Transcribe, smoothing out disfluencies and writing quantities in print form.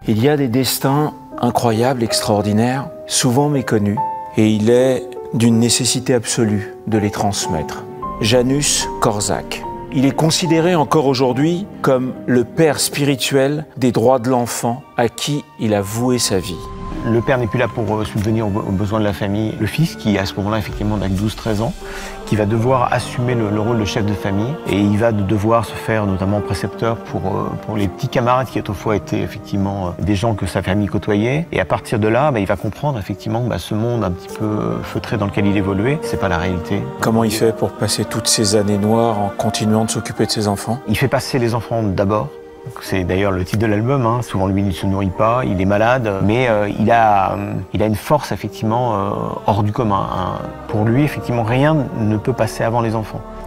Il y a des destins incroyables, extraordinaires, souvent méconnus, et il est d'une nécessité absolue de les transmettre. Janusz Korczak. Il est considéré encore aujourd'hui comme le père spirituel des droits de l'enfant à qui il a voué sa vie. Le père n'est plus là pour subvenir aux besoins de la famille. Le fils, qui à ce moment-là, effectivement, n'a que 12-13 ans, qui va devoir assumer le rôle de chef de famille. Et il va devoir se faire notamment précepteur pour les petits camarades qui autrefois étaient effectivement des gens que sa famille côtoyait. Et à partir de là, il va comprendre effectivement ce monde un petit peu feutré dans lequel il évoluait. C'est pas la réalité. Comment il fait pour passer toutes ces années noires en continuant de s'occuper de ses enfants? Il fait passer les enfants d'abord. C'est d'ailleurs le titre de l'album, hein. Souvent lui il ne se nourrit pas, il est malade, mais il a une force effectivement hors du commun. Pour lui effectivement rien ne peut passer avant les enfants.